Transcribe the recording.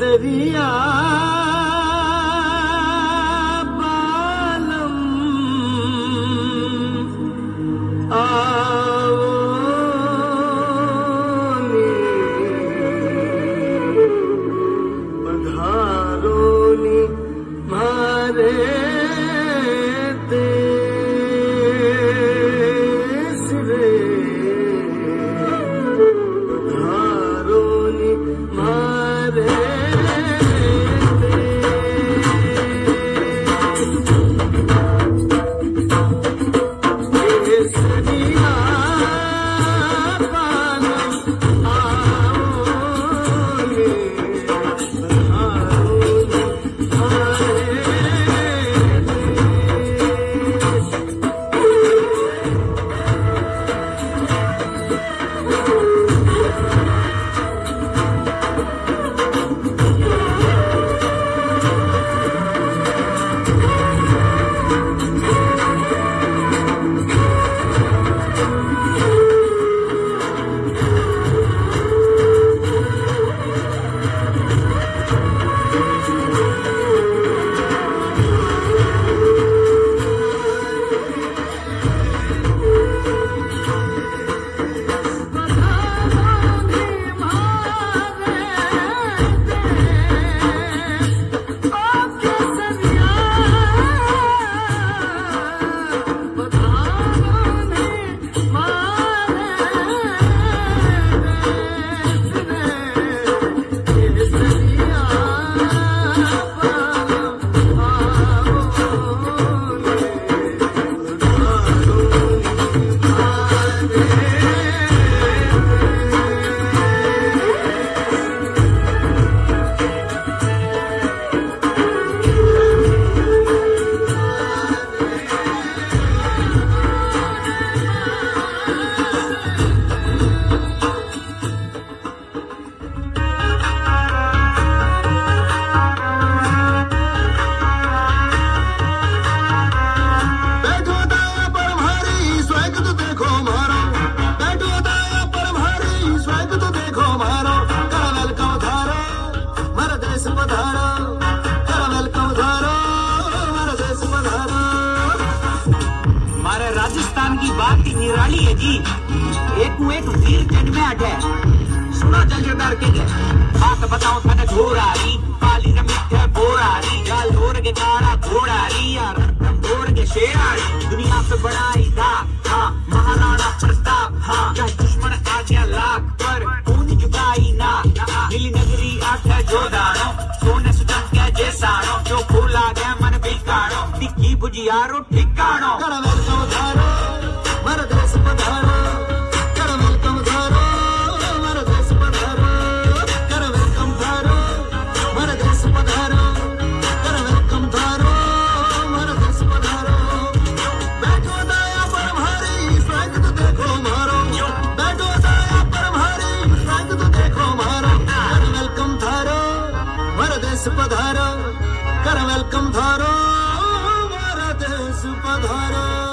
केसरिया बालम आओ पधारो नी मारे देश रे पधारो नी मारे हमारे राजस्थान की बात ही निराली है जी। एक वीर जन्मे है सुना जगदार के बात बताओ थाने घोरारी पाली रमित है बोरारी गाल ढोर के कारा घोड़ारी यार ढोर के शेरारी दुनिया पे बढ़ाई था हाँ महाराणा प्रताप हाँ चाहे दुश्मन आ गया लाख पर खूनी झुकाई ना नीली नगरी आठ जोदानो सोने सुजन के जैसानो जो खोला गया मन बिकानो टिक्की बुझियारो ठिकानो पधारो कर वेलकम धारो हमारा देश पधारो।